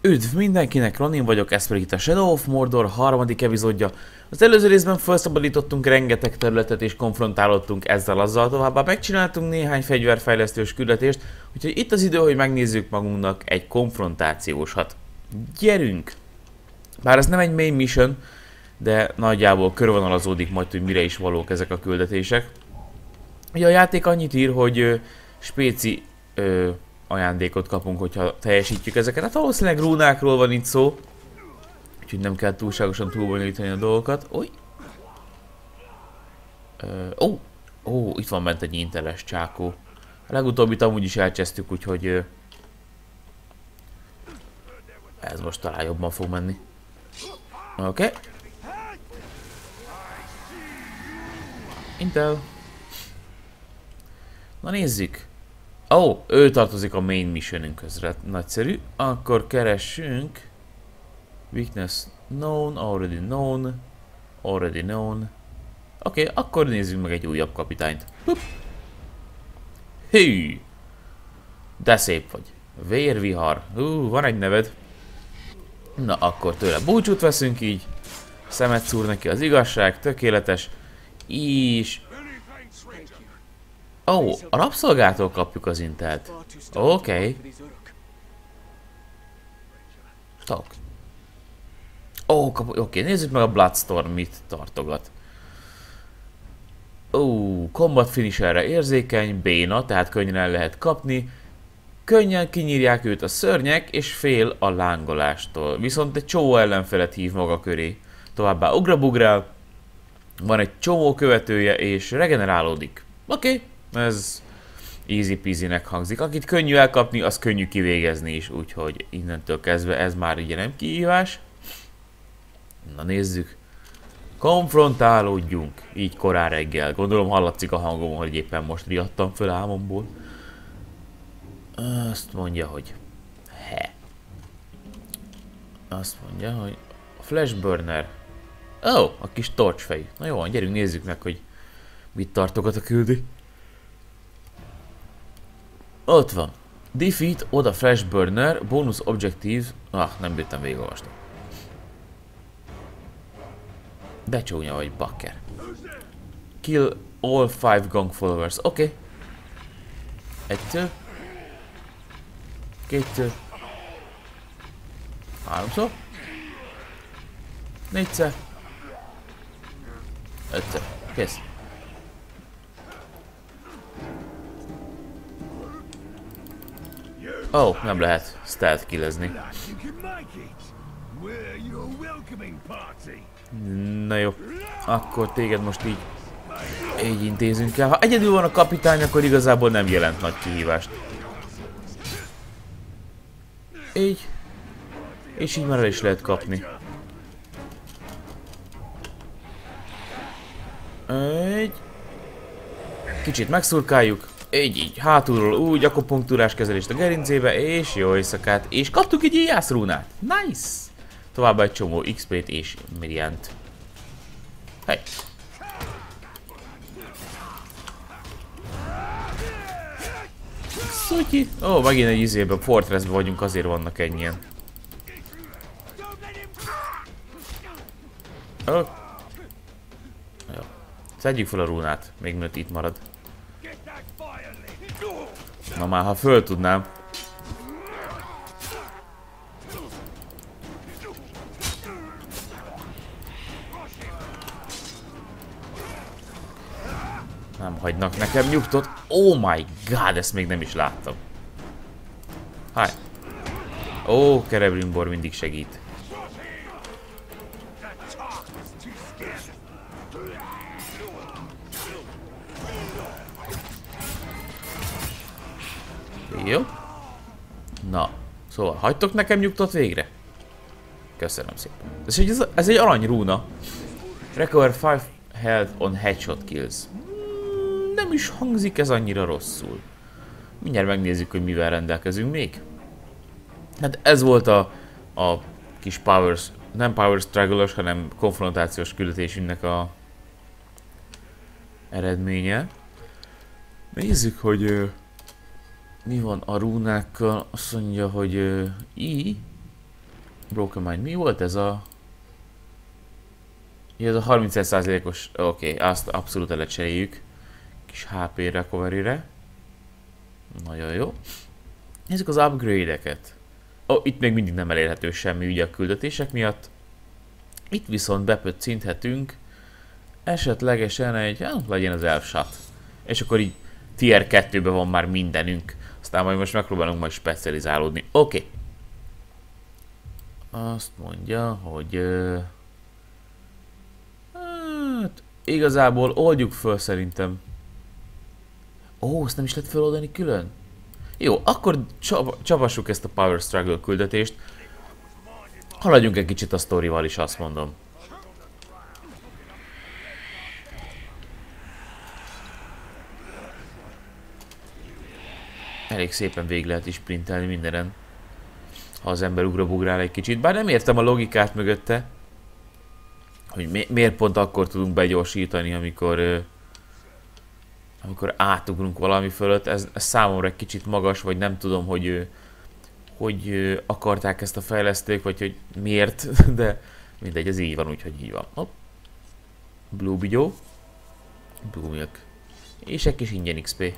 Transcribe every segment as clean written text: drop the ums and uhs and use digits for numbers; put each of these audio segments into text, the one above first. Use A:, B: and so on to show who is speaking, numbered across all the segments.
A: Üdv mindenkinek, Ronin vagyok, ez pedig itt a Shadow of Mordor harmadik epizódja. Az előző részben felszabadítottunk rengeteg területet és konfrontálódtunk ezzel-azzal, továbbá megcsináltunk néhány fegyverfejlesztős küldetést, úgyhogy itt az idő, hogy megnézzük magunknak egy konfrontációsat. Gyerünk! Bár ez nem egy main mission, de nagyjából körvonalazódik majd, hogy mire is valók ezek a küldetések. Ugye a játék annyit ír, hogy spéci ajándékot kapunk, hogyha teljesítjük ezeket. Hát valószínűleg rúnákról van itt szó. Úgyhogy nem kell túlságosan túlbonyolítani a dolgokat. Új! Itt van bent egy inteles csákó. A legutóbbit amúgy is elcsesztük, úgyhogy ez most talán jobban fog menni. Oké. Intel. Na nézzük. Ő tartozik a main missionünkhöz, nagyszerű. Akkor keressünk. Weakness known, already known. Oké, akkor nézzünk meg egy újabb kapitányt. Hű! De szép vagy. Vérvihar. Van egy neved. Na, akkor tőle búcsút veszünk így. Szemet szúr neki az igazság, tökéletes. És... a rabszolgától kapjuk az intelt. Oké. Oké, nézzük meg a Bloodstorm mit tartogat. Combat finisherre érzékeny, béna, tehát könnyen el lehet kapni. Könnyen kinyírják őt a szörnyek, és fél a lángolástól. Viszont egy csomó ellenfelet hív maga köré. Továbbá ugrabugrál. Van egy csomó követője, és regenerálódik. Oké. Ez easy peasy-nek hangzik. Akit könnyű elkapni, az könnyű kivégezni is, úgyhogy innentől kezdve ez már ugye nem kihívás. Na nézzük. Konfrontálódjunk, így korán reggel. Gondolom hallatszik a hangom, hogy éppen most riadtam föl álmomból. Azt mondja, hogy... Azt mondja, hogy... A Flashburner. A kis torcsfejű. Na jó, gyerünk nézzük meg, hogy mit tartogat a küldi. Ott van. Defeat Oda Flashburner, bonus objective. Nem bírtam végigolvasni. De csúnya vagy, bakker. Kill all 5 gang followers. Oké. 1, 2, 3-szor. 4-szer. 5-szer. Kész. Nem lehet stealth killezni. Na jó, akkor téged most így intézünk el. Ha egyedül van a kapitány, akkor igazából nem jelent nagy kihívást. Így. És így már el is lehet kapni. Kicsit megszurkáljuk. Így, hátulról úgy, akupunktúrás kezelést a gerincébe, és jó éjszakát. És kaptuk egy jászrúnát. Nice! Továbbá egy csomó XP-t és Miriant. Hey! Szutyi! Megint egy izében, Fortressben vagyunk, azért vannak ennyien. Jó. Szedjük fel a rúnát, még mielőtt itt marad. Na már, ha föl tudnám. Nem hagynak nekem nyugtot. Oh my god, ezt még nem is láttam. Hi. Celebrimbor mindig segít. Jó. Na, szóval hagytok nekem nyugtot végre? Köszönöm szépen. Ez egy arany rúna. Recover 5 health on headshot kills. Nem is hangzik ez annyira rosszul. Mindjárt megnézzük, hogy mivel rendelkezünk még. Hát ez volt a kis powers, nem power struggle-os, hanem konfrontációs küldetésünknek a eredménye. Nézzük, hogy mi van a rúnákkal. Azt mondja, hogy I. Broken Mind. Mi volt ez a... Ja, ez a 31%-os... Oké, azt abszolút lecseréljük. Kis HP recovery-re. Nagyon jó. Nézzük az upgrade-eket. Itt még mindig nem elérhető semmi ugye a küldetések miatt. Itt viszont bepöccinthetünk esetlegesen egy... legyen az Elf Shot. És akkor így tier 2-ben van már mindenünk. Aztán majd most megpróbálunk majd specializálódni. Oké. Azt mondja, hogy... hát, igazából oldjuk föl szerintem. Azt nem is lehet feloldani külön? Jó, akkor csapassuk ezt a Power Struggle küldetést. Haladjunk egy kicsit a sztorival is, azt mondom. Elég szépen végig lehet is sprintelni mindenen. Ha az ember ugrabugrál egy kicsit. Bár nem értem a logikát mögötte. Hogy miért pont akkor tudunk begyorsítani, amikor átugrunk valami fölött. Ez számomra egy kicsit magas, vagy nem tudom, hogy akarták ezt a fejlesztők, vagy hogy miért, de mindegy, ez így van, úgyhogy így van. Hopp. Blue Bigyó. Blue Milk. És egy kis ingyen XP.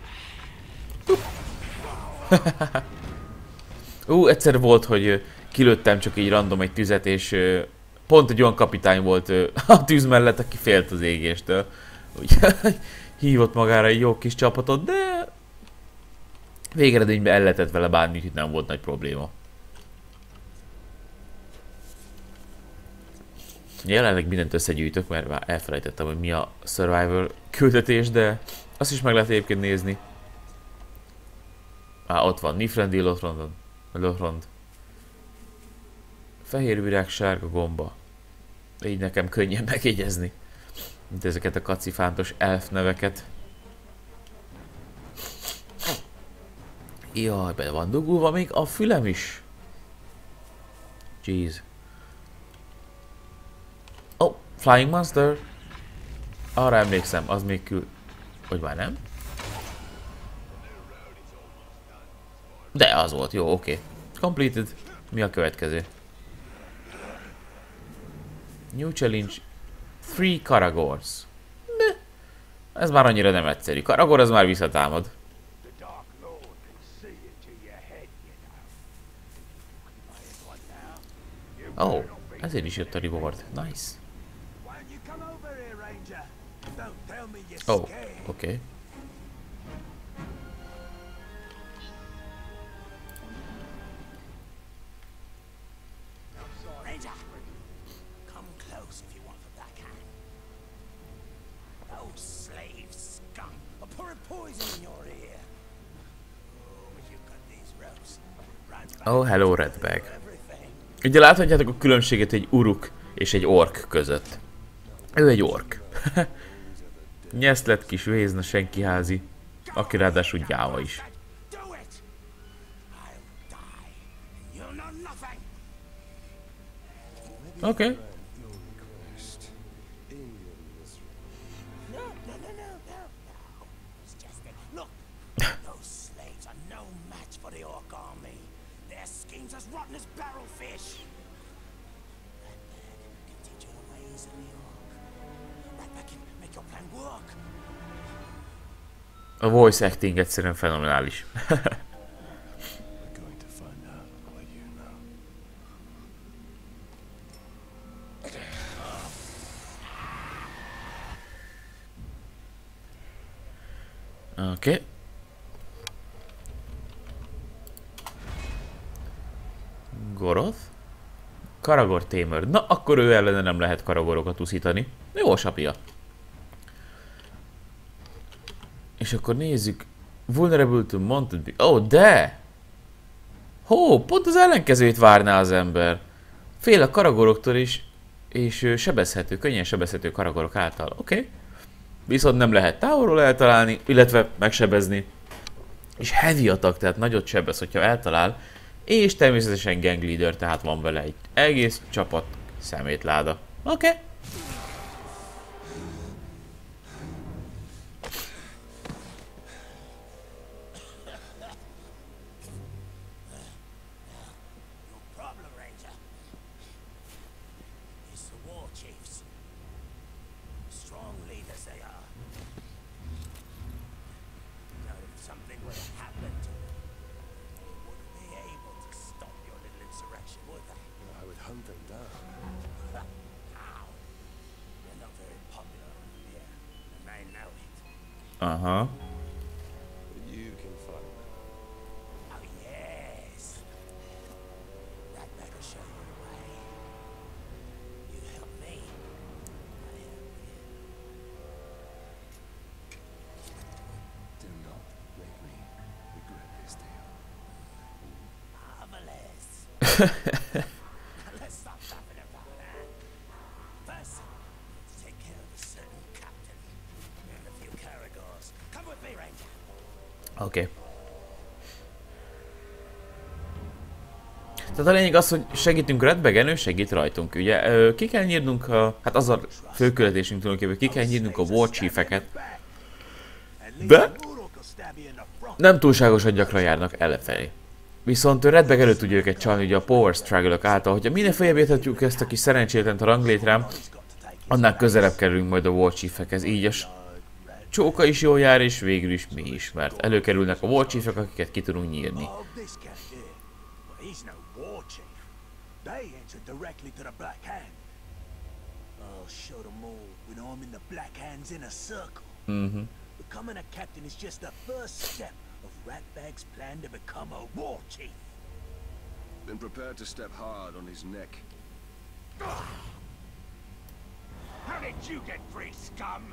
A: Egyszer volt, hogy kilőttem csak így random egy tüzet, és pont egy olyan kapitány volt a tűz mellett, aki félt az égéstől. Úgyhogy hívott magára egy jó kis csapatot, de végeredményben el lehetett vele bánni, úgyhogy nem volt nagy probléma. Jelenleg mindent összegyűjtök, mert már elfelejtettem, hogy mi a Survivor küldetés, de azt is meg lehet egyébként nézni. Ott van Nifrendi Lothrond. Fehér virág, sárga gomba. Így nekem könnyen megjegyezni, mint ezeket a kacifántos elf neveket. Jaj, be van dugulva még a fülem is. Jeez. Flying Monster. Arra emlékszem, az még hogy már nem? De az volt, jó, oké. Completed. Mi a következő? New challenge. 3 Karagors. Ez már annyira nem egyszerű. Karagor az már visszatámad. Ezért is jött a reward. Nice. Oké. Hello Redbag. Ugye láthatjátok a különbséget egy uruk és egy ork között. Ő egy ork. Nyeszlet kis vézna senkiházi, aki ráadásul gyáva is. Oké. A voice acting egyszerűen fenomenális. Oké. Goroth? Karagor Tamer. Na, akkor ő ellene nem lehet karagorokat uszítani. Jó a sapja. És akkor nézzük. Vulnerable to Mounted. De! Pont az ellenkezőjét várná az ember. Fél a karagoroktól is, és sebezhető, könnyen sebezhető karagorok által. Oké. Viszont nem lehet távolról eltalálni, illetve megsebezni. És heavy attack, tehát nagyot sebez, hogyha eltalál. És természetesen gang leader, tehát van vele egy egész csapat szemétláda. Oké.
B: something were to happen to them, they wouldn't be able to stop your little insurrection, would they?
C: I would hunt them down.
B: How? You're not very popular around here, and they know it.
A: Aha.
C: But you can find them.
B: Oh yes. That better show you the way. You help me, I help you.
C: Do not make me regret this deal.
B: Marvelous. Let's stop laughing about that. First, let's take care of a certain captain and a few Caragors. Come with me, Ranger.
A: Oké. Tehát a lényeg az, hogy segítünk Redbegen, ő segít rajtunk, ugye. Ki kell nyírnunk a... Hát az a főküldetésünk tulajdonképpen, ki kell nyírnunk a War Chief-eket. De nem túlságosan gyakran járnak ellefelé. Viszont Redbeg elő tudja őket csalni ugye a Power Struggle-ök által, hogyha minél feljebb érhetjük ezt a kis szerencsétlent a ranglétrám, annál közelebb kerülünk majd a War Chief-ekhez, így a csóka is jól jár, és végül is mi is, mert előkerülnek a War Chief-ek, akiket ki tudunk nyírni.
B: Oh, this cat here. Well, he's no war chief. They answer directly to the Black Hand. I'll show them all when I'm in the Black Hand's inner circle. Becoming a captain is just the first step of Ratbag's plan to become a war chief.
C: Then prepare to step hard on his neck.
B: How did you get free, scum?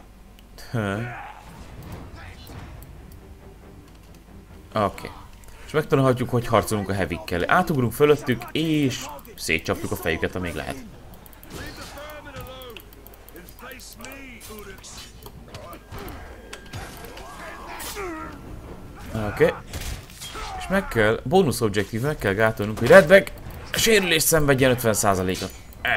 A: Oké. És megtanulhatjuk, hogy harcolunk a heavikkel. Átugrunk fölöttük, és szétcsapjuk a fejüket, amíg lehet. Oké. És meg kell, bónusz objektív, meg kell gátolnunk, hogy Redbeg sérülést szenvedjen 50%-ot.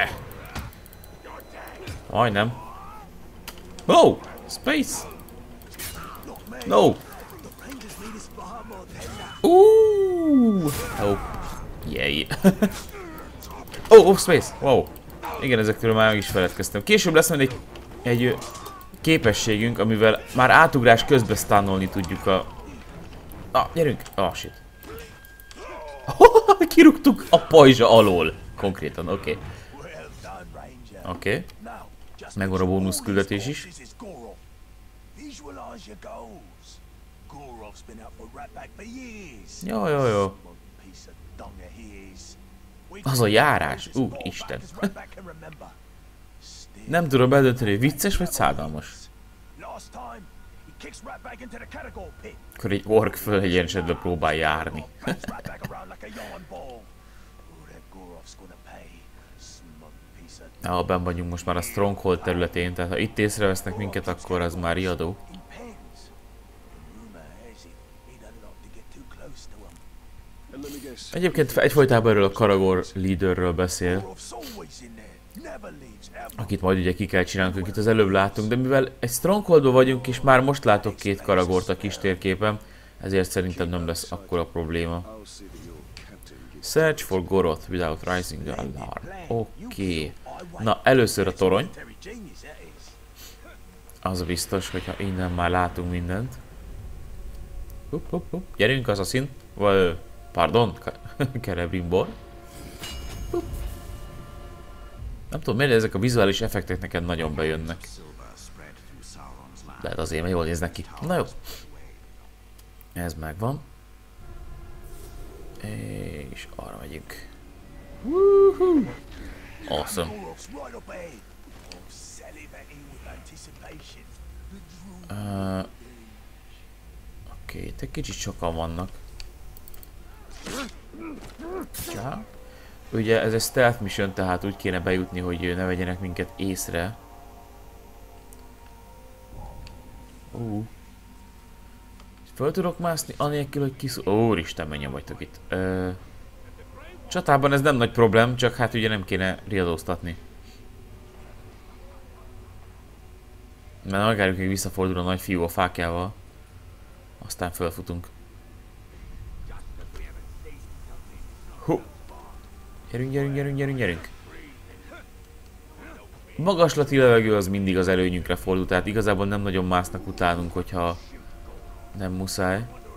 A: Majdnem. Oh! Space! No! Oh! Yay! Oh, space! Wow! Igen, ezekről már meg is feledkeztem. Később lesz majd egy képességünk, amivel már átugrás közben stunnolni tudjuk a... Gyerünk! Shit. Kirúgtuk a pajzsa alól. Konkrétan, oké. Oké. Megvan a bónusz küldetés is. Jó. Az a járás. Isten. Nem tudom eldönteni, hogy vicces vagy szánalmas. Akkor egy ork fölegyensedve próbál járni. Benn vagyunk most már a Stronghold területén, tehát ha itt észrevesznek minket, akkor az már riadó. Egyébként egyfolytában erről a Karagor leaderről beszél, akit majd ugye ki kell csinálnunk, akit az előbb láttunk, de mivel egy Strongholdban vagyunk, és már most látok 2 Karagort a kis térképen, ezért szerintem nem lesz akkora probléma. Search for Goroth without rising the alarm. Oké. Na, először a torony. Az biztos, hogyha innen már látunk mindent. Gyerünk, Assassin. Pardon, Celebrimbor. Nem tudom, miért ezek a vizuális effektek neked nagyon bejönnek. De hát azért, mert jól néznek ki. Na jó. Ez megvan. És arra megyünk. Woohoo! Awesome. Oké, itt egy kicsit sokan vannak. Csá. Ugye ez egy stealth mission, tehát úgy kéne bejutni, hogy ne vegyenek minket észre. Föl tudok mászni anélkül, hogy kiszúr... Úristen, mennyien vagytok itt. Csatában ez nem nagy problém, csak hát ugye nem kéne riadóztatni. Mert megvárjuk, hogy visszafordul a nagy fiú a fákjával. Aztán fölfutunk. Gyerünk. Magaslati levegő az mindig az előnyünkre fordul, tehát igazából nem nagyon másznak utánunk, hogyha nem muszáj.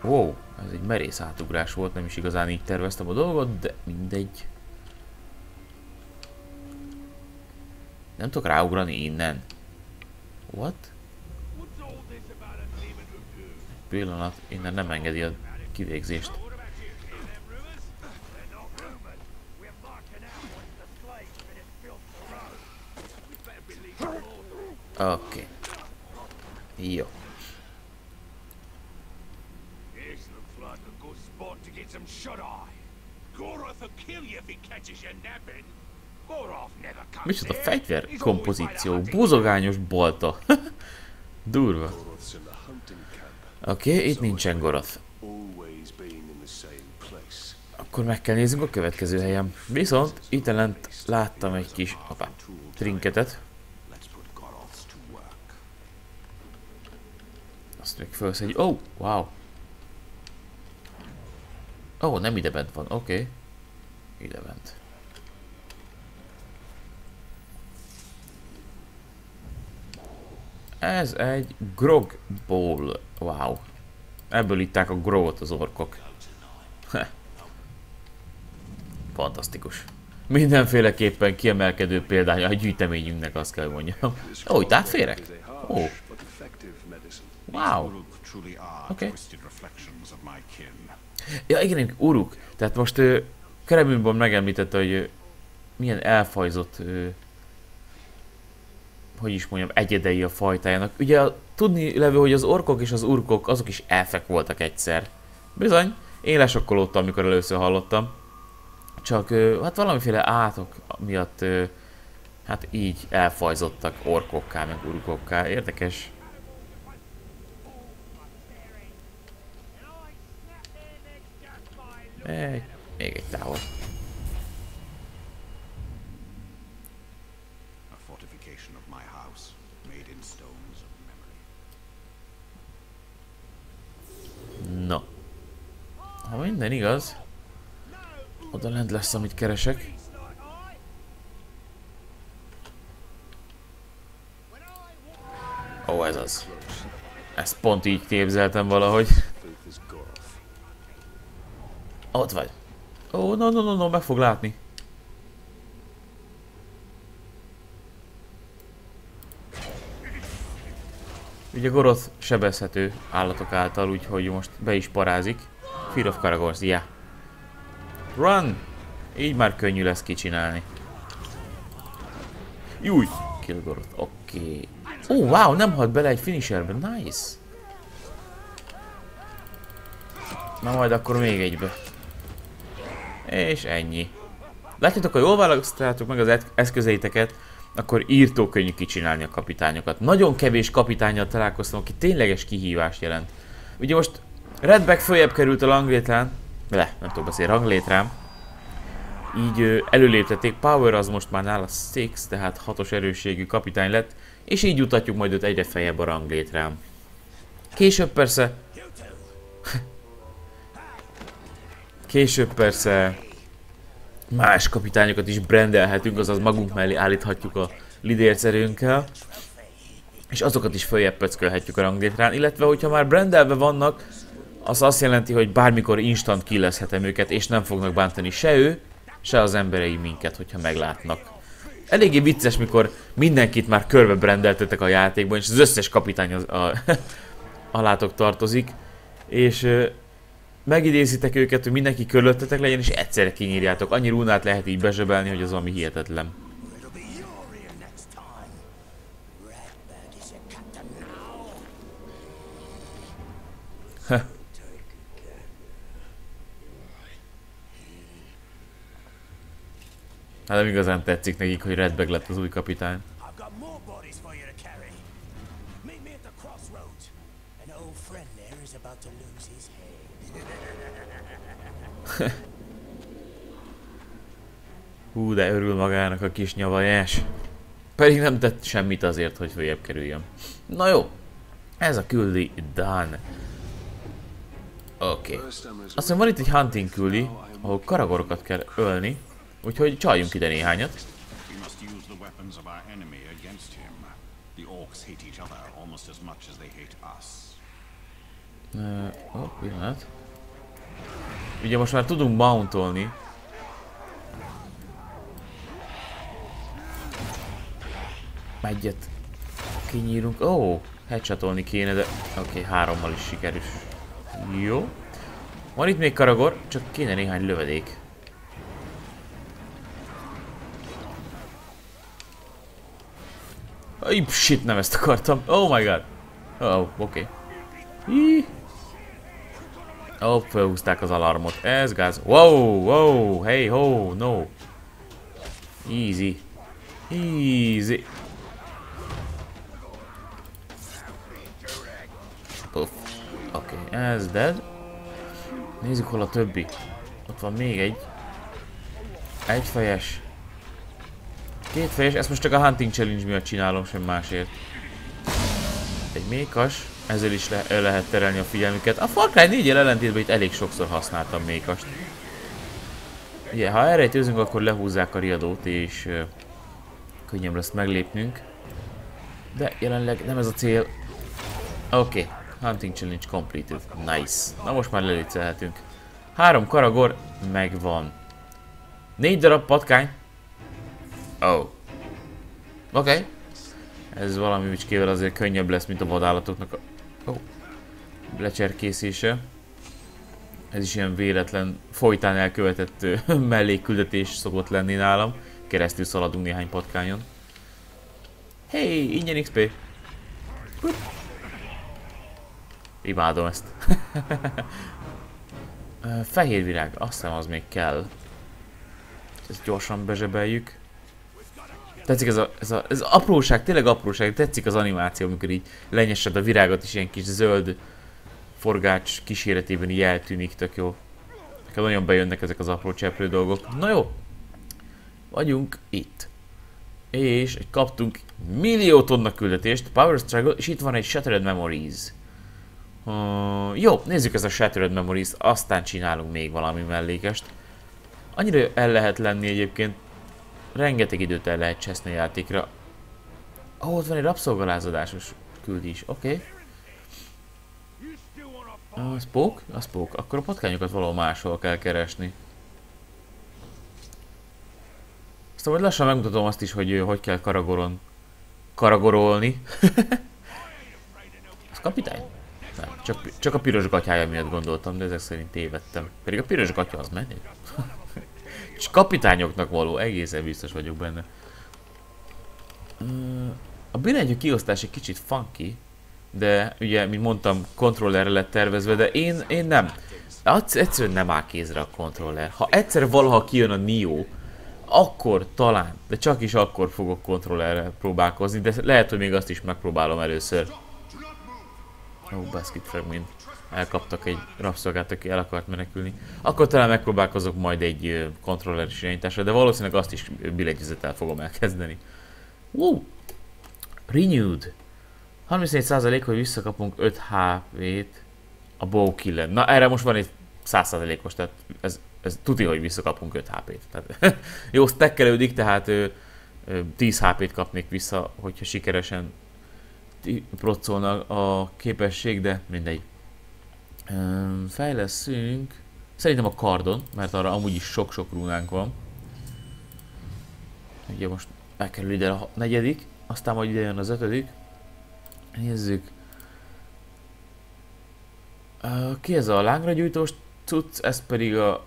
A: Wow, ez egy merész átugrás volt, nem is igazán így terveztem a dolgot, de mindegy. Nem tudok ráugrani innen. What? Pillanat, innen nem engedi a kivégzést. Oké. Jó. Micsoda fegyver kompozíció, búzogányos bolta. Durva. Oké, itt nincsen Goroth. Akkor meg kell néznünk a következő helyem. Viszont itt lent láttam egy kis trinketet. Azt még felszedjük. Oh, wow. Oh, nem ide bent van, oké. Ide bent. Ez egy grog bowl. Wow. Ebből itták a grogot az orkok. Fantasztikus. Mindenféleképpen kiemelkedő példánya a gyűjteményünknek, azt kell mondjam. Ó, itt átférek? Ó. Wow. Oké. Ja, igen, Uruk. Tehát most Kerebünből megemlítette, hogy milyen elfajzott, hogy is mondjam, egyedei a fajtájának. Ugye tudni levő, hogy az orkok és az urkok azok is elfek voltak egyszer. Bizony, én lesokkolódtam, amikor először hallottam. Csak hát valamiféle átok miatt hát így elfajzottak orkokká, meg urkokká. Érdekes. Még egy távol. No. Ha minden igaz, oda lent lesz, amit keresek. Ó, ez az. Ezt pont így képzeltem valahogy. Ott vagy. Ó, no, meg fog látni. Ugye Goroth sebezhető állatok által, úgyhogy most be is parázik. Fear of Karagors, yeah. Run! Így már könnyű lesz kicsinálni. Júj! Kill Goroth, oké. Ó, wow, nem halt bele egy finisherbe, nice! Na majd akkor még egybe. És ennyi. Látjátok, ha jól választjátok meg az eszközeiteket, akkor írtó könnyű kicsinálni a kapitányokat. Nagyon kevés kapitánnyal találkoztam, aki tényleges kihívást jelent. Ugye most Redback följebb került a ranglétrán, nem tudok beszélni, ranglétrán. Így előléptették, Power az most már nála 6, tehát 6-os erősségű kapitány lett, és így jutatjuk majd őt egyre feljebb a ranglétrán. Később persze más kapitányokat is brandelhetünk, azaz magunk mellé állíthatjuk a lidércerőnkkel, és azokat is följebb pöckölhetjük a ranglétrán, illetve hogyha már brandelve vannak, az azt jelenti, hogy bármikor instant killezhetem őket, és nem fognak bántani se ő, se az emberei minket, hogyha meglátnak. Eléggé vicces, mikor mindenkit már körbe brandeltetek a játékban, és az összes kapitány alátok tartozik, és megidézitek őket, hogy mindenki körülöttetek legyen, és egyszerre kinyírjátok. Annyi runát lehet így bezsebelni, hogy az valami hihetetlen. Hát nem igazán tetszik nekik, hogy Redback lett az új kapitány. Hú, de örül magának a kis nyavajás. Pedig nem tett semmit azért, hogy följebb kerüljön. Na jó, ez a küldi done. Oké. Aztán van itt egy hunting küldi, ahol karagorokat kell ölni. Úgyhogy csaljunk ide néhányat. Pillanat. Ugye most már tudunk mountolni. Egyet kinyírunk. Headshotolni kéne, de oké, 3-mal is sikerül. Jó. Van itt még karagor, csak kéne néhány lövedék. Shit, nem ezt akartam. Oh my god. Oké. Felhúzták az alarmot. Ez gáz. Wow, hey ho, no. Easy. Oké, ez dead. Nézzük, hol a többi. Ott van még egy. Egyfejes. Kétfejes, ezt most csak a Hunting Challenge miatt csinálom, sem másért. Egy mékas. Ezzel is lehet terelni a figyelmüket. A Far Cry 4-jel ellentétben itt elég sokszor használtam mékast. Ugye, ha elrejtőzünk, akkor lehúzzák a riadót, és könnyebb lesz meglépnünk. De jelenleg nem ez a cél. Oké. Hunting Challenge completed. Nice. Na most már lelőcelhetünk. 3 karagor megvan. 4 darab patkány. Oké. Ez valami vicskével azért könnyebb lesz, mint a vadállatoknak a lecserkészése. Ez is ilyen véletlen, folytán elkövetett mellékküldetés szokott lenni nálam. Keresztül szaladunk néhány patkányon. Hey, ingyen XP. Imádom ezt. Fehér virág, azt hiszem az még kell. Ezt gyorsan bezsebeljük. Tetszik ez a apróság, tényleg apróság, tetszik az animáció, amikor így lenyessed a virágot és ilyen kis zöld forgács kíséretében így eltűnik, tök jó. Nekem nagyon bejönnek ezek az apró cseprő dolgok. Na jó, vagyunk itt. És kaptunk millió tonna küldetést, Power Struggle, és itt van egy Shattered Memories. Jó, nézzük ezt a Shattered Memories, aztán csinálunk még valami mellékest. Annyira el lehet lenni egyébként, rengeteg időt el lehet cseszni a játékra. Ott van egy rabszolgalázadásos küldés, oké. A spook? Akkor a patkányokat valahol máshol kell keresni. Aztán majd lassan megmutatom azt is, hogy hogy kell karagorolni. Ez kapitány? Nem, csak a piros gatyája miatt gondoltam, de ezek szerint tévedtem. Pedig a piros gatya az menő. És kapitányoknak való, egészen biztos vagyok benne. A billentyű kiosztás egy kicsit funky, de ugye, mint mondtam, kontrollerre lett tervezve, de én nem. Egyszerűen nem áll kézre a kontroller. Ha egyszer valaha kijön a Nioh, akkor talán, de csak is akkor fogok kontrollerrel próbálkozni, de lehet, hogy még azt is megpróbálom először. Basket fragment. Elkaptak egy rabszolgát, aki el akart menekülni. Akkor talán megpróbálkozok majd egy kontrolleres irányításra, de valószínűleg azt is billentyűzettel fogom elkezdeni. Renewed. 34%, hogy visszakapunk 5 HP-t a bow killen. Na erre most van egy 100%-os, tehát ez tuti, hogy visszakapunk 5 HP-t. Tehát, jó, stackelődik, tehát 10 HP-t kapnék vissza, hogyha sikeresen proccolna a képesség, de mindegy. Fejleszünk szerintem a kardon, mert arra amúgy is sok-sok rúnánk van. Ugye most elkerül ide a 4., aztán majd ide jön az 5. Nézzük. Ki ez a lángra gyújtós cucc, ez pedig a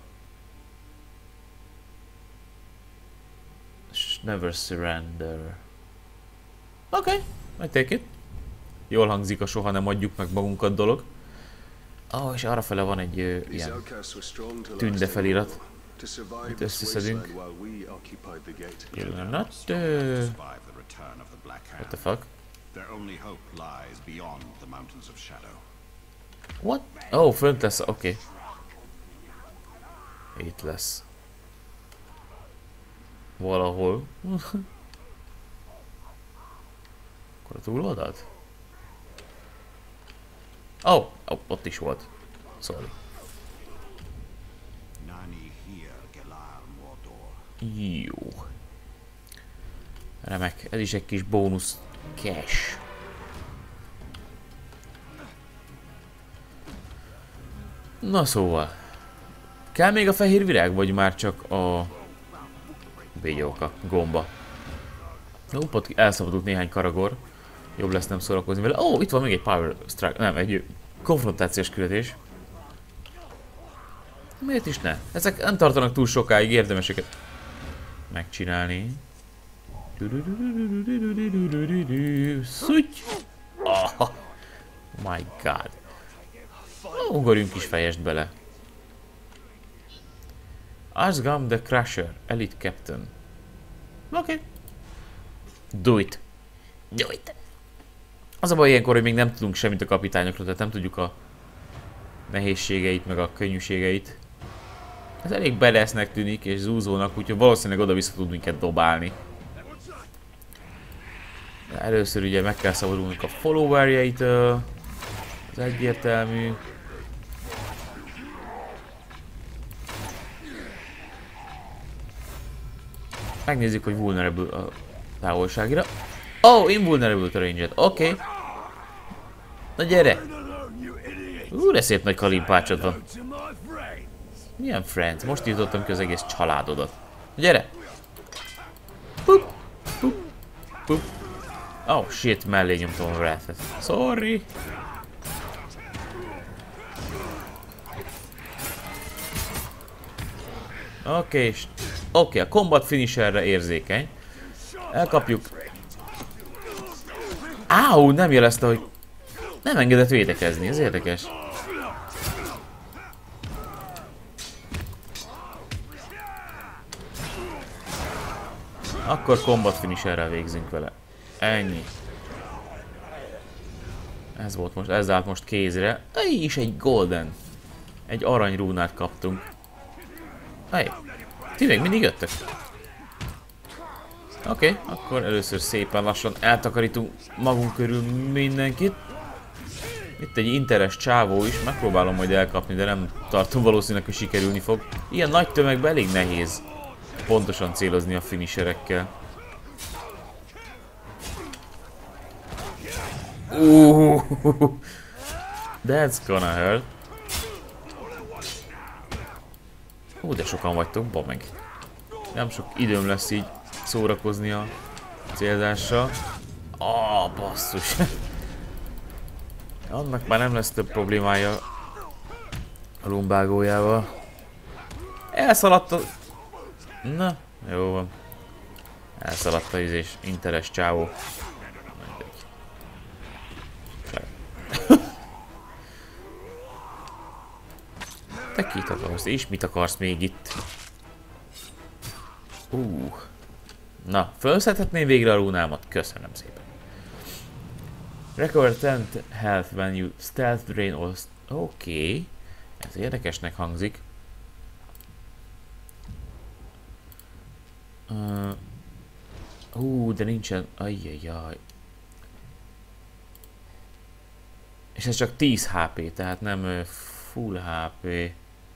A: Never Surrender. Oké, I take it. Jól hangzik a soha nem adjuk meg magunkat dolog. És arrafele van egy ilyen tünde felirat. Itt összeszedünk. Pillanat. What the fuck? What? Fönt lesz, oké. Itt lesz. Valahol. Akkor a túloldalt? Ott is volt. Sorry. Jó. Remek, ez is egy kis bónusz cash. Na szóval. Kell még a fehér virág, vagy már csak a... Bégyóka, gomba. Ott elszabadult néhány karagor. Jobb lesz nem szórakozni vele. Ó, itt van még egy power strike, nem, egy konfrontációs küldetés. Miért is ne? Ezek nem tartanak túl sokáig, érdemes őket megcsinálni. Szügy! Oh my god. Ugorjunk is fejest bele. Asgam the Crusher, Elite Captain. Oké. Do it. Do it. Az a baj ilyenkor, hogy még nem tudunk semmit a kapitányokról, tehát nem tudjuk a nehézségeit, meg a könnyűségeit. Ez elég bedesznek tűnik és zúzónak, úgyhogy valószínűleg oda-vissza tud minket dobálni. De először ugye meg kell szabadulnunk a followerjeitől. Ez egyértelmű. Megnézzük, hogy vulnerable a távolságira. Oh, invulnerable to range-et. Oké. Na gyere! De szép nagy kalimpácsod van. Milyen friends? Most írtottam ki az egész családodat. Na gyere! Pup, pup, pup. Oh shit, mellé nyomtam a wrath-et. Sorry! Oké, a combat finisherre érzékeny. Elkapjuk. Áú, nem jelezte, hogy nem engedett védekezni, ez érdekes. Akkor combat finisherrel végzünk vele. Ennyi. Ez volt most, ez állt most kézre. És egy golden. Egy arany rúnát kaptunk. Hey, ti még mindig jöttek? Oké, akkor először szépen lassan eltakarítunk magunk körül mindenkit. Itt egy interes csávó is, megpróbálom majd elkapni, de nem tartom valószínűleg, hogy sikerülni fog. Ilyen nagy tömegben elég nehéz pontosan célozni a finisherekkel. That's gonna hurt. De sokan vagytok, ba meg. Nem sok időm lesz így szórakozni a célzással. Basszus. Annak már nem lesz több problémája a lumbágójával. Elszaladt a... Na, jó van. Elszaladt a izés interes csávó. Te kit akarsz? És mit akarsz még itt? Na, felszedhetném végre a rúnámat. Köszönöm szépen. Recover 10 health when you stealth drain all... Oké. Ez érdekesnek hangzik. De nincsen... Ajjajjaj. És ez csak 10 HP, tehát nem full HP.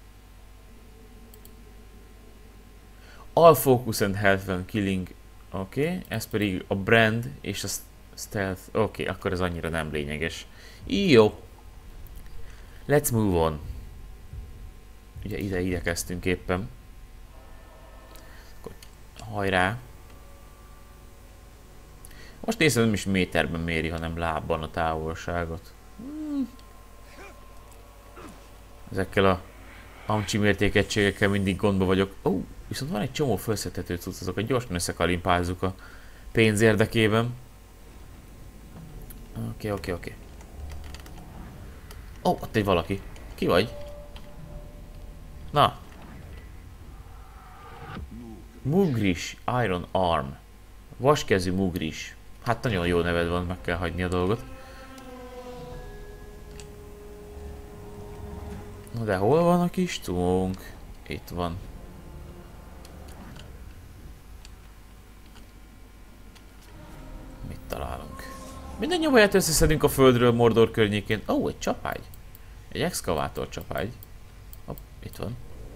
A: All focus and health when killing. Oké, ez pedig a brand és a stealth. Oké, akkor ez annyira nem lényeges. Jó. Let's move on. Ugye ide kezdtünk éppen. Akkor hajrá. Most nézem, nem is méterben méri, hanem lábban a távolságot. Ezekkel a amcsi mértékegységekkel mindig gondba vagyok. Viszont van egy csomó felszedhető cucc, azokat gyorsan összekalimpázzuk a pénz érdekében. Oké. Ott egy valaki. Ki vagy? Na. Mugris, Iron Arm. Vaskezű Mugris. Hát nagyon jó neved van, meg kell hagyni a dolgot. Na de hol van a kis cumónk? Itt van. Mit találunk? Minden nyomaját összeszedünk a földről Mordor környékén. Egy csapágy. Egy exkavátor csapágy. Itt van.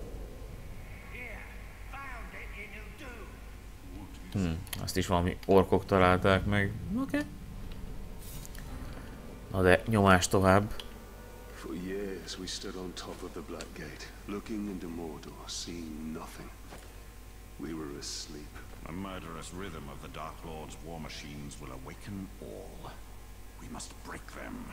A: Azt is valami orkok találták meg. Oké. Na de nyomás tovább.
C: For years we stood on top of the Black Gate, looking into Mordor, seeing nothing. We were asleep.
D: The murderous rhythm of the Dark Lord's war machines will awaken all. We must break them.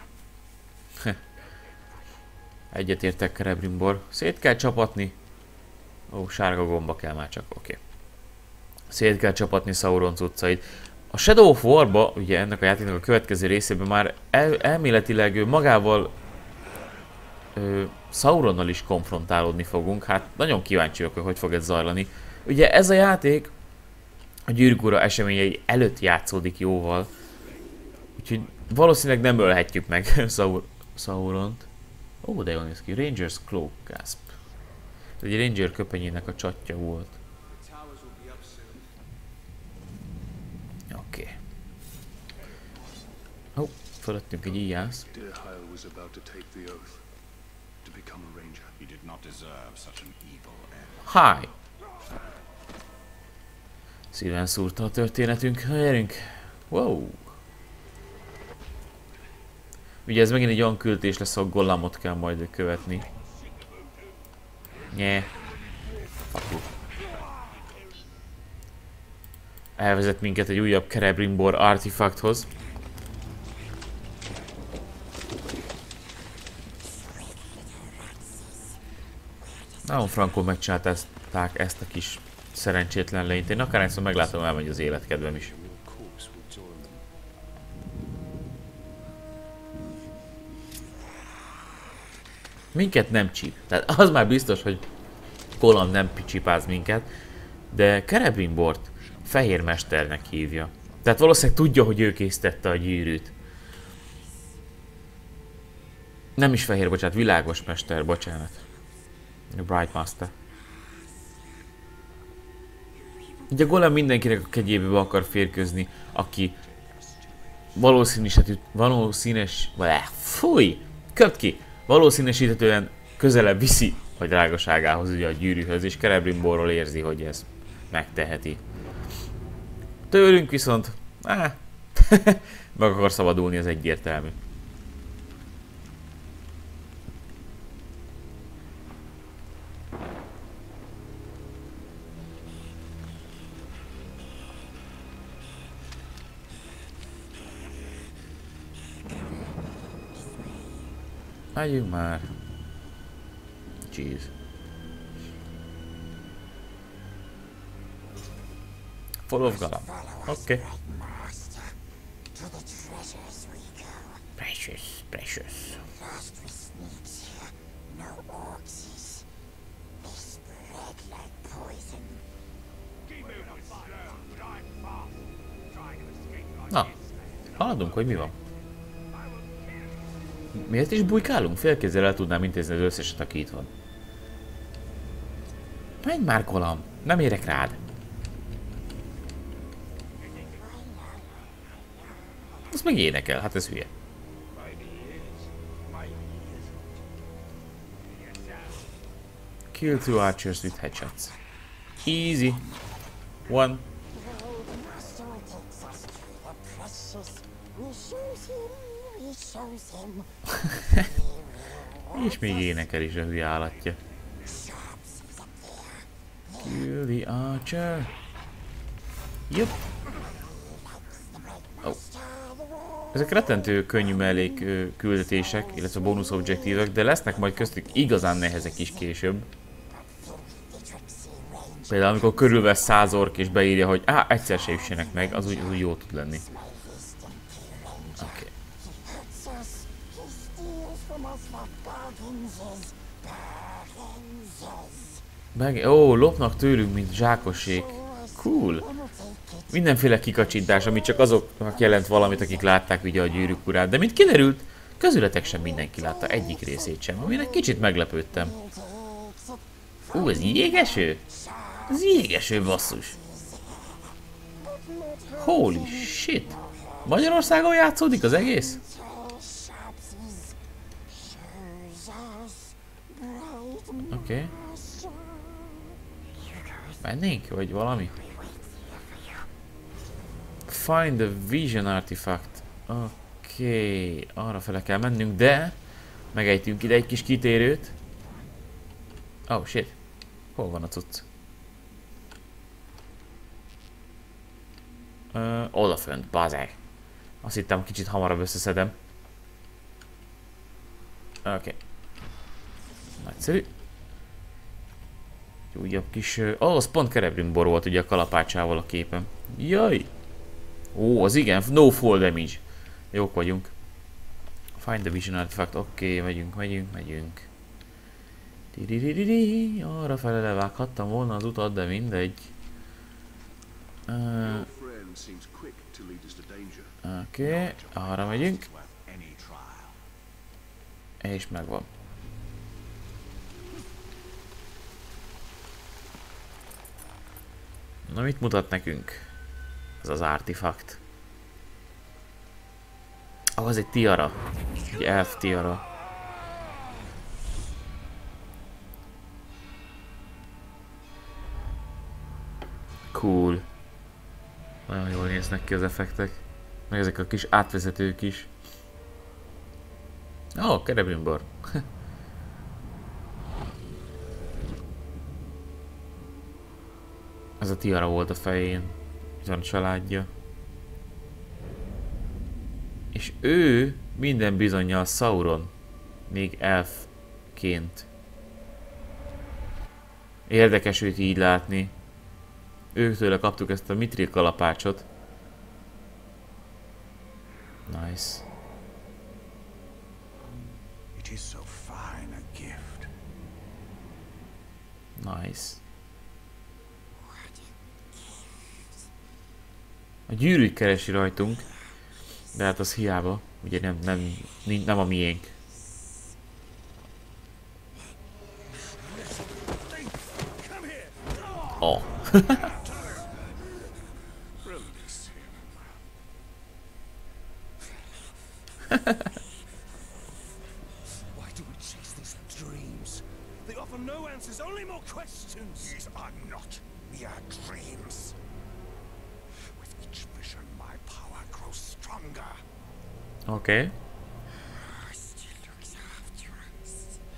A: Egyetértek, Celebrimbor. Szét kell csapatni. Ó, sárga gomba kell már csak, oké. Szét kell csapatni Sauron cuccait. A Shadow of War-ba, ugye ennek a játéknak a következő részében már elméletileg magával Sauronnal is konfrontálódni fogunk. Hát nagyon kíváncsi vagyok, hogy fog ez zajlani. Ugye ez a játék a Gyűrűk Ura eseményei előtt játszódik jóval. Úgyhogy valószínűleg nem ölhetjük meg Sauront. Ó, de jól néz ki. Ranger's Cloak Gasp. Ez egy Ranger köpenyének a csatja volt. Oké. Ó, fölöttünk egy íjász.
C: Dirhael was about to take the oath to become a ranger.
D: He did not deserve such an evil end.
A: Hi! Szíven szúrta a történetünk. Gyerünk! Wow! Ugye ez megint egy olyan küldetés lesz, ahol Gollamot kell majd követni. Nye. Faku. Elvezet minket egy újabb Celebrimbor artefakthoz. Nagyon frankon megcsinálták ezt a kis szerencsétlen lényt. Én akárhányszor meglátom, elmegy az életkedvem is. Minket nem csíp. Tehát az már biztos, hogy Gollam nem csipáz minket, de Celebrimbort fehér mesternek hívja. Tehát valószínűleg tudja, hogy ő készítette a gyűrűt. Nem is fehér, bocsánat, világos mester, bocsánat. A Bright Master. Ugye Gollam mindenkinek a kegyébe akar férkőzni, aki valószínűsíthetően közelebb viszi a drágaságához, ugye a gyűrűhöz, és Celebrimborról érzi, hogy ez megteheti. Tőlünk viszont, meg akar szabadulni, az egyértelmű. Álljunk már. Jeez. Follow Gollam. Oké. Precious, precious. Na, haladunk, hogy mi van? Miért is bujkálunk? Félkézzel el tudnám intézni az összeset, aki itt van. Menj már, Gollam! Nem érek rád! Azt meg énekel, hát ez hülye. Kill two archers with headshots. Easy. One. És még énekel is a hülye állatja. Kill the archer. Yep. Oh. Ezek rettentő könnyű mellék küldetések, illetve bónusz objektívek, de lesznek majd köztük igazán nehezek is később. Például amikor körülvesz 100 ork és beírja, hogy egyszer se üssenek meg, az úgy jó tud lenni. Oké. Ó, lopnak tőlünk, mint zsákossék. Cool. Mindenféle kikacsintás, ami csak azoknak jelent valamit, akik látták ugye a Gyűrűk Urát. De mint kiderült, közületek sem mindenki látta egyik részét sem, aminek kicsit meglepődtem. Ez jégeső? Ez jégeső, basszus. Holy shit. Magyarországon játszódik az egész? Oké. Mennénk? Vagy valami? Find the vision artifact. Oké. Arra fele kell mennünk, de Megejtünk ide egy kis kitérőt. Oh shit. Hol van a cucc? Odafönt, bazeg. Azt hittem, kicsit hamarabb összeszedem. Oké. Nagyszerű. Újabb kis... az pont Cerebrimbor volt ugye a kalapácsával a képen. Jaj! Ó, az igen, no fall damage. Jók vagyunk. Find the vision artifact. Oké, megyünk. Arra fele levághattam volna az utat, de mindegy. Oké, arra megyünk. És megvan. Na, mit mutat nekünk? Ez az artifakt. Ah, az egy tiara. Egy elf tiara. Cool. Nagyon jól néznek ki az effektek. Meg ezek a kis átvezetők is. Ó, Cerebrimbor. Ez a tiara volt a fején. Itt van a családja. És ő minden bizonnyal Sauron. Még elfként. Érdekes őt így látni. Őktőle kaptuk ezt a Mithril kalapácsot. Nice.
B: It is so fine a gift.
A: Nice. A gyűrűt keresi rajtunk, de hát az hiába, ugye nem a miénk. Oh.
B: Why do we chase these dreams? They offer no answers, only more questions.
D: These are not mere dreams. With each vision, my power grows stronger.
A: Okay.
D: Still looks after us.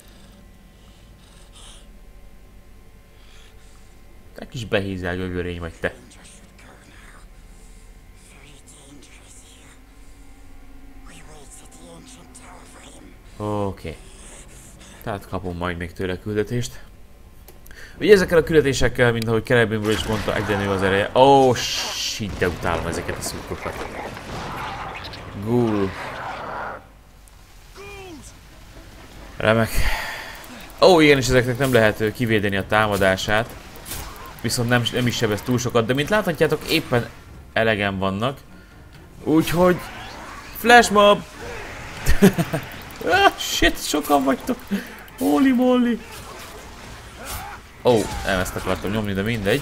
A: Te kis behízelgő görény vagy te. Oké. Tehát kapom majd még tőle küldetést. Ugye ezekkel a küldetésekkel, mint ahogy Cerebrimbor is mondta, egyre nő az ereje. Oh shit, de utálom ezeket a szurkokat. Ghoul. Remek. Ó, igen, és ezeknek nem lehet kivédeni a támadását. Viszont nem is sebez túl sokat, de mint láthatjátok, éppen elegen vannak. Úgyhogy... Flash mob! Ah, shit, sokan vagytok! Holy moly! Ó, nem ezt akartam nyomni, de mindegy.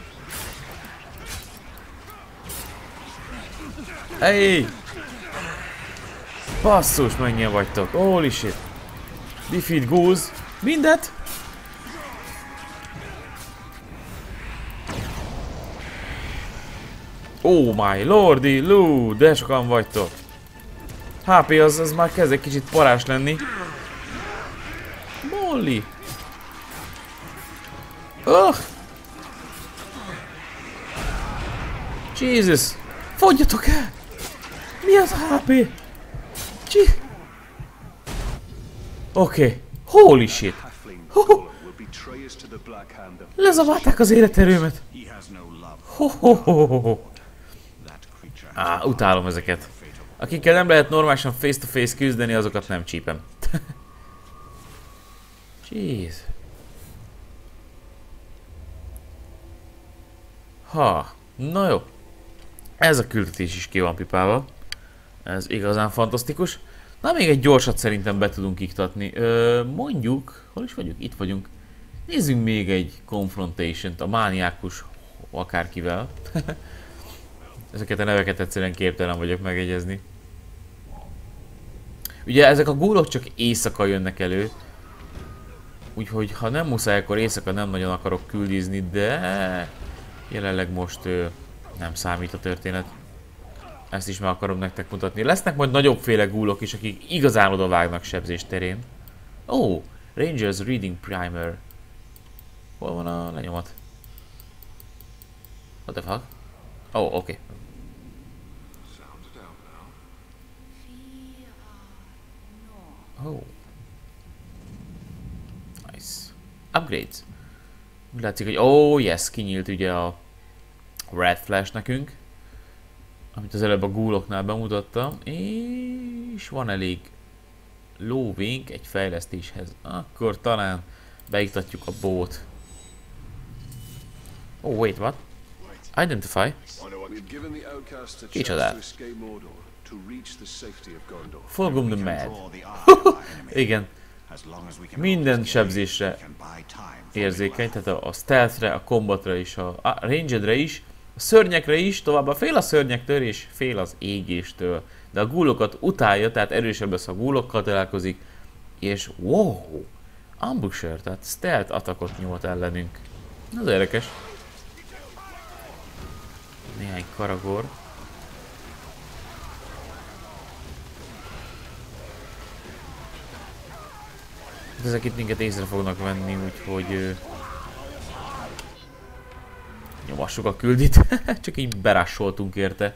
A: Hey! Basszus, mennyien vagytok! Holy shit! Defeat ghouls! Mindet! Oh my lordy loo! De sokan vagytok! HP az már kezd egy kicsit parás lenni. Molly! Jesus! Fogyjatok el! Mi az HP? Oké. Holy shit! Lezabálták az életerőmet! Utálom ezeket. Akikkel nem lehet normálisan face-to-face küzdeni, azokat nem csípem. Jeez. Na jó. Ez a küldetés is ki van pipálva. Ez igazán fantasztikus. Na, még egy gyorsat szerintem be tudunk iktatni. Mondjuk, hol is vagyunk? Itt vagyunk. Nézzünk még egy confrontation-t a mániákus akárkivel. Ezeket a neveket egyszerűen képtelen vagyok megegyezni. Ugye ezek a ghoulok csak éjszaka jönnek elő. Úgyhogy ha nem muszáj, akkor éjszaka nem nagyon akarok küldizni, de jelenleg most nem számít a történet. Ezt is meg akarom nektek mutatni. Lesznek majd nagyobbféle gúlok is, akik igazán odavágnak sebzés terén. Oh, Rangers Reading Primer. Hol van a lenyomat? What the fuck? Oh, oké. Oh. Nice. Upgrades. Úgy látszik, hogy oh yes, kinyílt ugye a Red Flash nekünk. Amit az előbb a ghouloknál bemutattam. És van elég lóvénk egy fejlesztéshez. Akkor talán beiktatjuk a bót. Oh wait, what? Identify. Kicsodát. Fulgum the Mad. Igen. Minden sebzésre érzékeny, tehát a stealthre, a combatra és a rangedre is, a szörnyekre is, továbbá fél a szörnyektől és fél az égéstől. De a gúlokat utálja, tehát erősebb lesz, ha a gúlokkal találkozik, és wow! Ambusher, tehát stealth attackot nyújt ellenünk. Ez érdekes. Néhány karagor. De ezek itt minket észre fognak venni, úgyhogy nyomassuk a küldit. Csak így berássoltunk érte.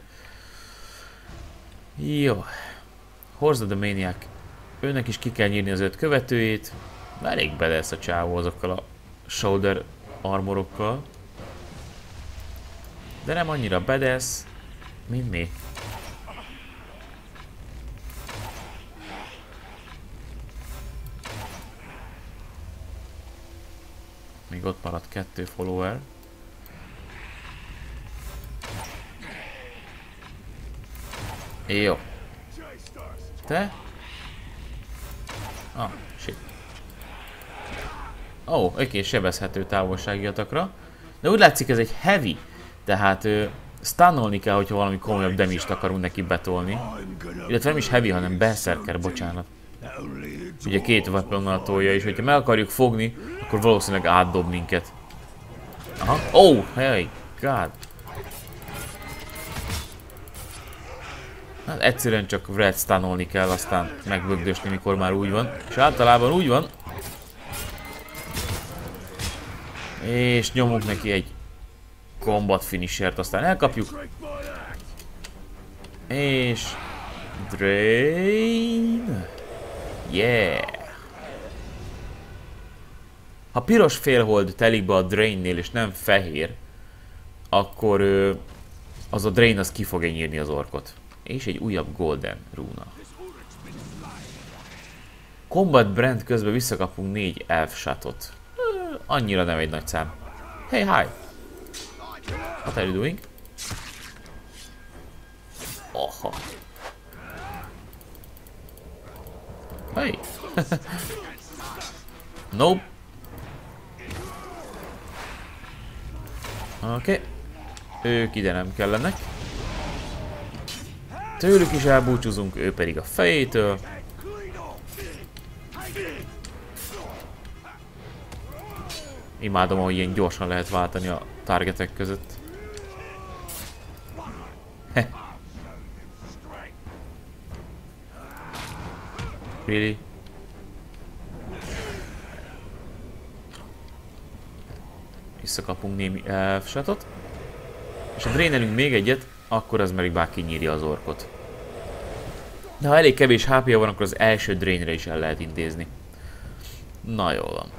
A: Jó. Horza the Maniac. Őnek is ki kell nyírni az 5 követőjét. Elég bedesz a csávó azokkal a shoulder armorokkal. De nem annyira bedesz, mint mi. Még ott maradt 2 follower. Jó. Te? Ah, shit. Ó, oké, sebezhető távolsági atakra. De úgy látszik ez egy heavy. Tehát stunnolni kell, hogyha valami komolyabb damage-t akarunk neki betolni. Illetve nem is heavy, hanem berserker, bocsánat. Ugye 2 weaponnal tolja, és hogyha meg akarjuk fogni, akkor valószínűleg átdob minket. Aha. Oh, hey, god. Hát egyszerűen csak red stunnolni kell, aztán megbögdösni, mikor már úgy van. És általában úgy van. És nyomunk neki egy combat finishert, aztán elkapjuk. És drain. Yeah. Ha piros félhold telik be a drainnél és nem fehér, akkor az a drain az ki fogja nyírni az orkot. És egy újabb golden rúna. Combat brand közben visszakapunk 4 elf shotot. Annyira nem egy nagy szám. Hey, hi! What are you doing? Oha. Hey! Nope. Oké. Ők ide nem kellenek. Tőlük is elbúcsúzunk, ő pedig a fejétől. Imádom, ahogy ilyen gyorsan lehet váltani a targetek között. Really? Visszakapunk némi elfsatot. És ha drainelünk még egyet, akkor az meg már kinyírja az orkot. De ha elég kevés HP-ja van, akkor az első drainre is el lehet intézni. Na jól van.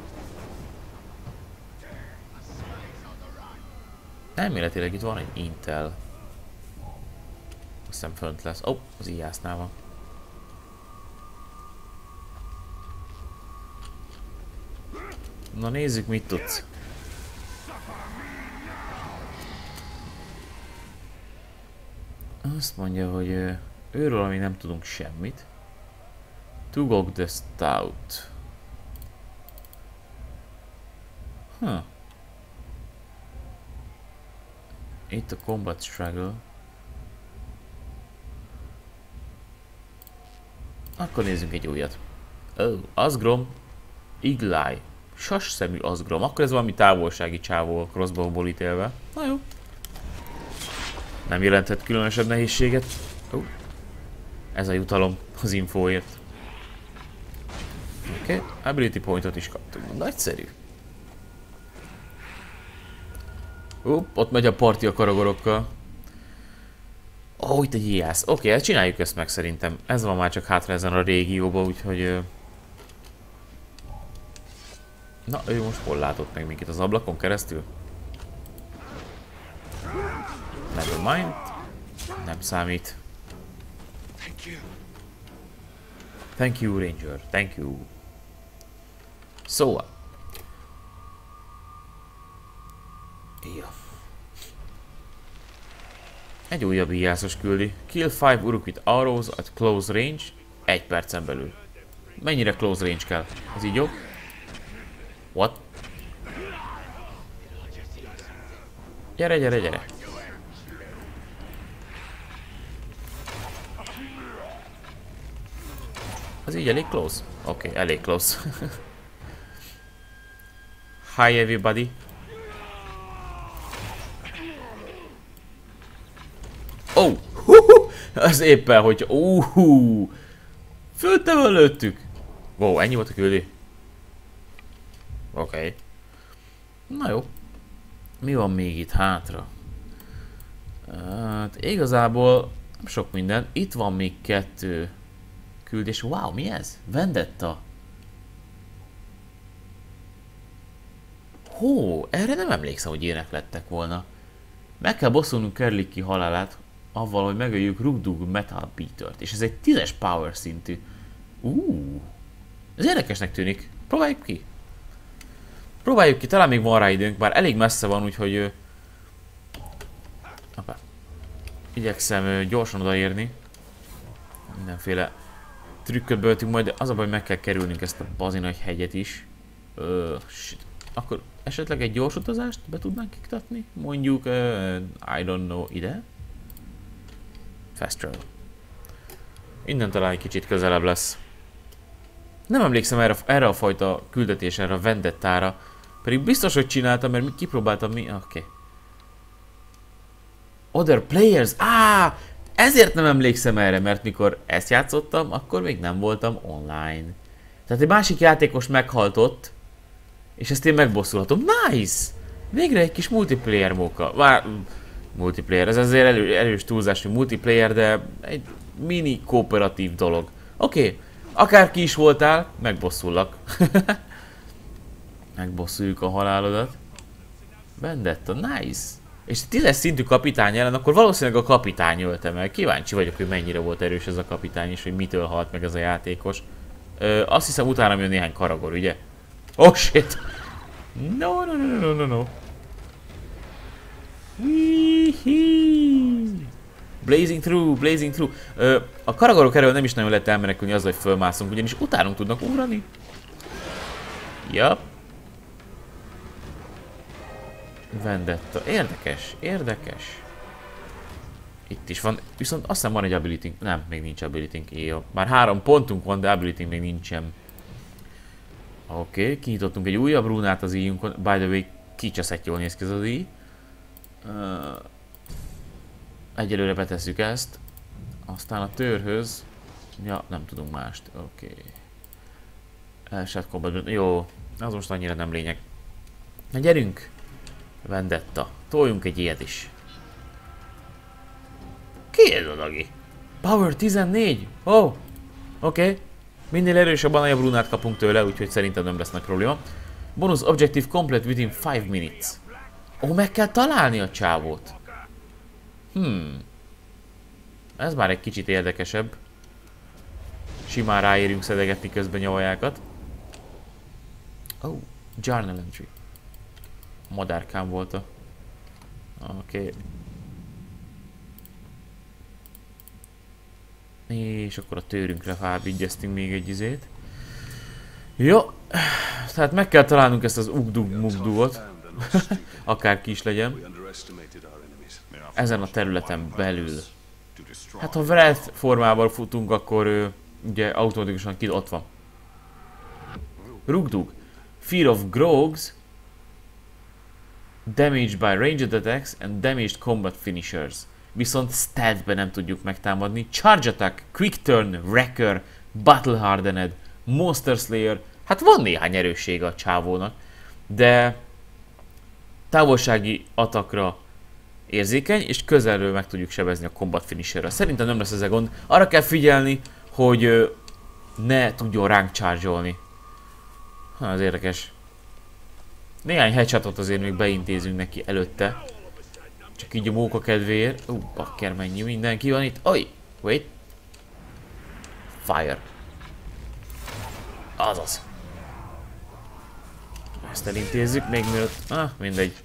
A: Elméletileg itt van egy Intel. Azt hiszem fönt lesz. Ó, az IAS-nál van. Na nézzük, mit tudsz. Azt mondja, hogy őről ami nem tudunk semmit. Tugok the Stout. Itt a Combat Struggle. Akkor nézzünk egy újat. Oh, Asgrom. Eagle Eye. Sas szemű Asgrom. Akkor ez valami távolsági csávó a crossbow-ból ítélve. Na jó. Nem jelenthet különösebb nehézséget. Ez a jutalom az infóért. Oké, ability pointot is kaptunk. Nagyszerű. Ott megy a parti a karagorokkal. Itt egy ijász. Oké, csináljuk ezt meg szerintem. Ez van már csak hátra ezen a régióban, úgyhogy... Na, ő most hol látott meg minket? Az ablakon keresztül? Never mind. Nem számít. Thank you, Ranger. Thank you. Szóval. Ja. Egy újabb íjászos küldi. Kill 5 uruk with arrows at close range. 1 percen belül. Mennyire close range kell? Ez így jó? What? Gyere, gyere, gyere. Az így elég close? Oké, elég close. Hi everybody. Oh! Az éppen, hogy... Föltem lőttük! Wow, ennyi volt a küldi? Oké. Na jó. Mi van még itt hátra? Hát igazából sok minden. Itt van még 2 küldés. Wow, mi ez? Vendetta. Erre nem emlékszem, hogy ilyenek lettek volna. Meg kell bosszulnunk Kerlikki halálát, avval, hogy megöljük Rugdug Metal Beatert. És ez egy 10-es power szintű. Ez érdekesnek tűnik. Próbáljuk ki. Próbáljuk ki, talán még van rá időnk, bár elég messze van, úgyhogy... igyekszem gyorsan odaérni. Mindenféle trükköt böltünk majd, de az a baj, hogy meg kell kerülnünk ezt a bazinagy hegyet is. Shit. Akkor esetleg egy gyors utazást be tudnánk iktatni? Mondjuk, I don't know, ide? Fast travel. Innen talán egy kicsit közelebb lesz. Nem emlékszem erre a fajta küldetésre, erre a vendettára. Pedig biztos, hogy csináltam, mert kipróbáltam mi... Oké. Other players! Ezért nem emlékszem erre, mert mikor ezt játszottam, akkor még nem voltam online. Tehát egy másik játékos meghaltott, és ezt én megbosszulhatom. Nice! Végre egy kis multiplayer móka. Multiplayer, ez azért erős túlzás, hogy multiplayer, de egy mini kooperatív dolog. Oké, akárki is voltál, megbosszullak. Megbosszuljuk a halálodat. Vendetta, nice! És 10-es szintű kapitány ellen, akkor valószínűleg a kapitány ölte meg. Kíváncsi vagyok, hogy mennyire volt erős ez a kapitány, és hogy mitől halt meg ez a játékos. Azt hiszem utána jön néhány karagor, ugye? Oh shit! No. Blazing through. A karagorok erről nem is nagyon lehet elmenekülni azzal, hogy fölmászunk, ugyanis utánunk tudnak ugrani. Yep. Vendetta. Érdekes. Itt is van, viszont azt hiszem van egy ability. Nem, még nincs ability. Jó. Már 3 pontunk van, de ability még nincsen. Oké, kinyitottunk egy újabb rúnát az íjunkon. By the way, kicseszett jól néz ki ez az íj. Egyelőre betesszük ezt. Aztán a törhöz... Ja, nem tudunk mást. Oké. Elset combat. Jó, az most annyira nem lényeg. Na gyerünk! Vendetta. Toljunk egy ilyet is. Ki ez a dagi? Power 14! Oké. Minél erősebb, annál brunát kapunk tőle, úgyhogy szerintem nem lesz nagy probléma. Bonus objective complete within 5 minutes. Meg kell találni a csávót. Ez már egy kicsit érdekesebb. Simán ráérünk szedegetni közben nyavajákat. Journal entry. Madárkám volt a... Oké. És akkor a tőrünkre felvigyeztünk még egy izét. Jó. Tehát meg kell találnunk ezt az ugdug-mugdugot. Akárki is legyen. Ezen a területen belül. Hát ha Wrath formában futunk, akkor ugye automatikusan ott van. Rugdug. Fear of Grogs. Damaged by ranged attacks and damaged combat finishers. viszont stealthben nem tudjuk megtámadni. Charge Attack, Quick Turn, Wrecker, Battle Hardened, Monster Slayer. Hát van néhány erőssége a csávónak, de távolsági atakra érzékeny, és közelről meg tudjuk sebezni a Combat Finisherrel. Szerintem nem lesz ez a gond. Arra kell figyelni, hogy ne tudjon ránk charge-olni. Az érdekes. Néhány headshotot azért még beintézünk neki előtte. Csak így a móka kedvéért. Bakker, mennyi mindenki van itt. Oj! Wait. Fire. Azaz. Ezt elintézzük még mielőtt... mindegy.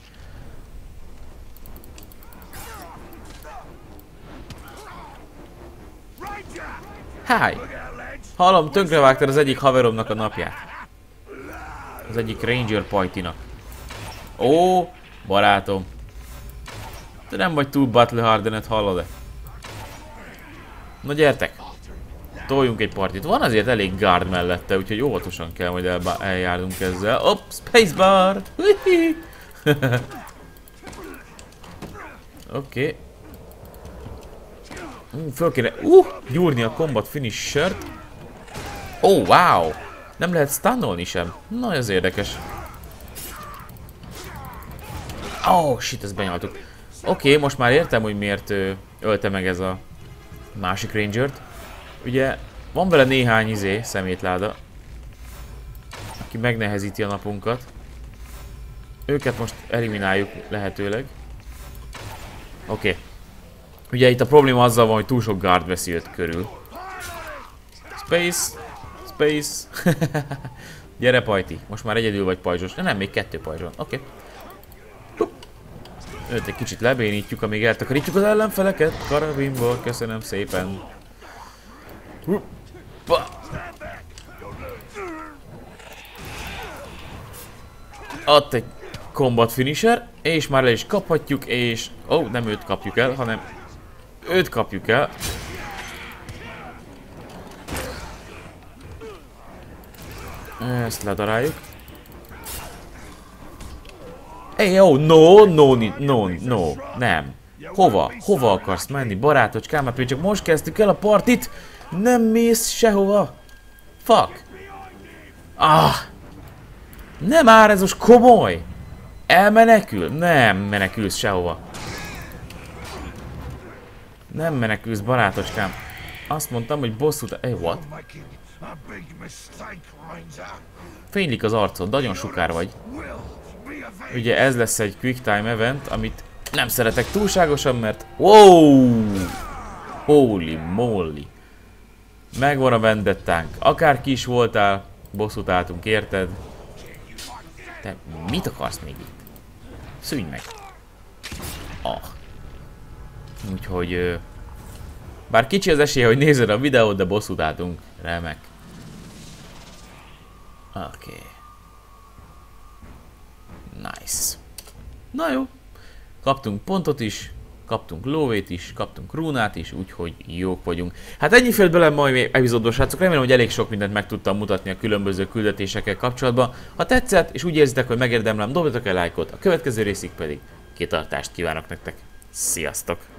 A: Hi! Hallom, tönkrevágtad az egyik haveromnak a napját. Az egyik Ranger pajtinak. Ó, barátom. Te nem vagy túl Battle Hardened, hallod-e? Na gyertek! Toljunk egy partit. Van azért elég guard mellette, úgyhogy óvatosan kell majd eljárnunk ezzel. Hopp, spacebar! Oké. Föl kéne gyúrni a combat finishert. Wow! Nem lehet stunnolni sem. Na, ez érdekes. Shit, ezt benyaltuk. Oké, most már értem, hogy miért ölte meg ez a másik Rangert. Ugye, van vele néhány szemétláda, aki megnehezíti a napunkat. Őket most elimináljuk lehetőleg. Oké. Ugye itt a probléma azzal van, hogy túl sok guard veszi őt körül. Space. Space. Gyere, pajti. Most már egyedül vagy pajzsos. Nem, még 2 pajzs van. Oké. Őt egy kicsit lebénítjuk, amíg eltakarítjuk az ellenfeleket. Karabinból, köszönöm szépen. Ott egy combat finisher, és már le is kaphatjuk, és... nem őt kapjuk el, hanem őt kapjuk el. Ezt ledaráljuk. No, nem. Hova akarsz menni, barátocskám? Mert csak most kezdtük el a partit. Nem mész sehova. Fuck. Nem már, ez most komoly. Elmenekül? Nem menekülsz sehova. Nem menekülsz, barátocskám. Azt mondtam, hogy bosszút... what? Fénylik az arcod, nagyon sukár vagy. Ugye ez lesz egy quick time event, amit nem szeretek túlságosan, mert... Holy moly! Megvan a vendettánk. Akárki is voltál, bosszút álltunk, érted? Te mit akarsz még itt? Szűnj meg! Úgyhogy... bár kicsi az esélye, hogy nézed a videót, de bosszút álltunk. Remek. Oké. Nice. Na jó. Kaptunk pontot is, kaptunk lóvét is, kaptunk rúnát is, úgyhogy jók vagyunk. Hát ennyi félt bele mai epizódban, srácok. Remélem, hogy elég sok mindent meg tudtam mutatni a különböző küldetésekkel kapcsolatban. Ha tetszett, és úgy érzitek, hogy megérdemlem, dobjatok el lájkot, a következő részig pedig kitartást kívánok nektek. Sziasztok!